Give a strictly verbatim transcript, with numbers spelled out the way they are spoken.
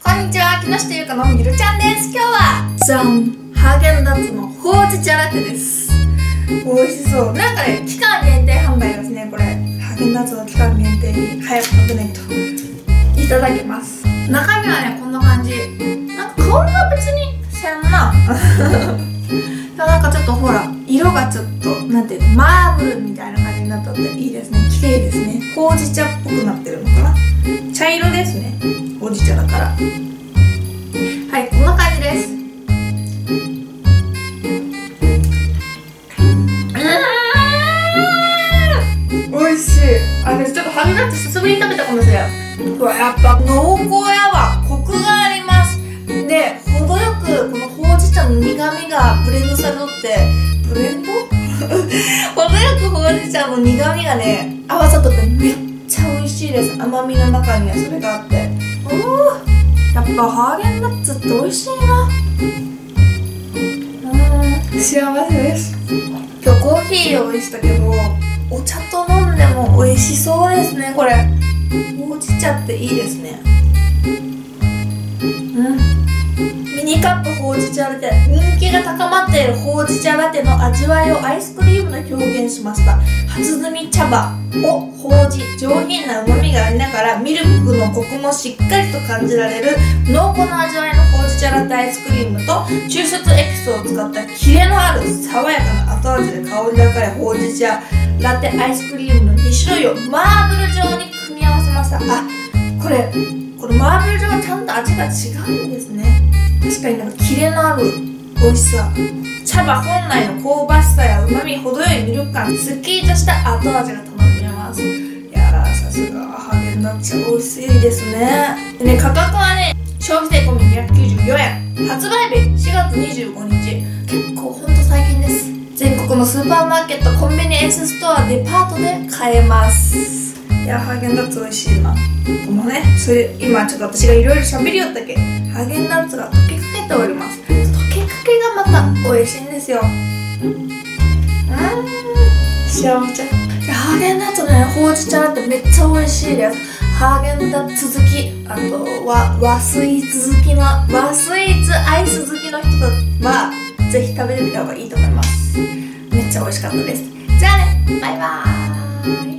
こんにちは、木下ゆうかのゆるちゃんです。今日はじゃん、ハーゲンダッツのほうじ茶ラテです。美味しそう。なんかね、期間限定販売ですね。これハーゲンダッツの期間限定に早く食べないと。いただきます。中身はね、こんな感じ。なんか香りは別にせんななんかちょっとほら、色がちょっとなんていうの、マーブルみたいな感じになったっていいですね。綺麗ですね。ほうじ茶っぽくなってるのかな。茶色ですね、ほうじ茶だから。はい、こんな感じです。うん、おいしい。あれちょっとハーゲンダッツ久しぶりに食べたかもしれない。うわ、やっぱ濃厚やわ。コクがあります。で、程よくこのほうじ茶の苦味がブレンドされとって、ブレンド程よくほうじ茶の苦味がね合わさっとってめっちゃ美味しいです。甘みの中にはそれがあって、おー、やっぱハーゲンダッツって美味しいな。うん、幸せです。今日コーヒー用意したけど、お茶と飲んでも美味しそうですね。これほうじ茶っていいですね。うん、ミニカップほうじ茶ラテ、人気が高まっているほうじ茶ラテの味わいをアイスクリームで表現しました。初摘み茶葉をほうじ、上品な旨味がありながらミルクのコクもしっかりと感じられる濃厚な味わいのほうじ茶ラテアイスクリームと、抽出エキスを使ったキレのある爽やかな後味で香り高いほうじ茶ラテアイスクリームのに種類をマーブル状に組み合わせました。あ、これこのマーブル状はちゃんと味が違うんですね。確かになんかキレのある美味しさ、茶葉本来の香ばしさや旨味、程よいミルク感、すっきりとした後味が楽しめます。いやー、さすがハーゲンダッツ美味しいですね。でね、価格はね、消費税込みにひゃくきゅうじゅうよえん、発売日しがつにじゅうごにち、結構ほんと最近です。全国のスーパーマーケット、コンビニエンスストア、デパートで買えます。いや、ハーゲンダッツ美味しいな。このね、それ今ちょっと私がいろいろ喋りよったけ、ハーゲンダッツが溶けかけております。溶けかけがまた美味しいんですよ。うーん、幸せ。ハーゲンダッツのね、ほうじ茶ラテめっちゃ美味しいです。ハーゲンダッツ好き、あとは和スイーツ好きの和スイーツアイス好きの人はぜひ食べてみた方がいいと思います。めっちゃ美味しかったです。じゃあね、バイバーイ。